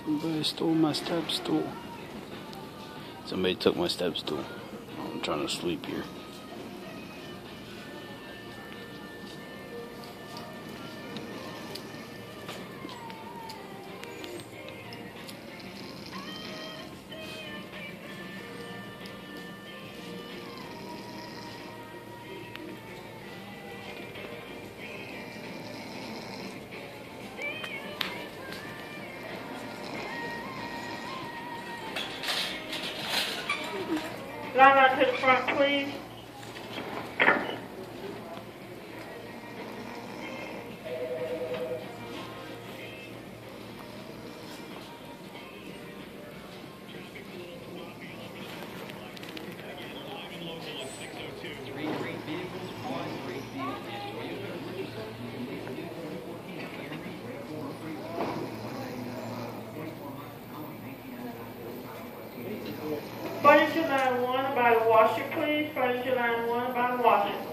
Somebody stole my step stool. Somebody took my step stool. I'm trying to sleep here. Line out to the front, please. Furniture line 1 by the washer, please. Furniture line 1 by the washer.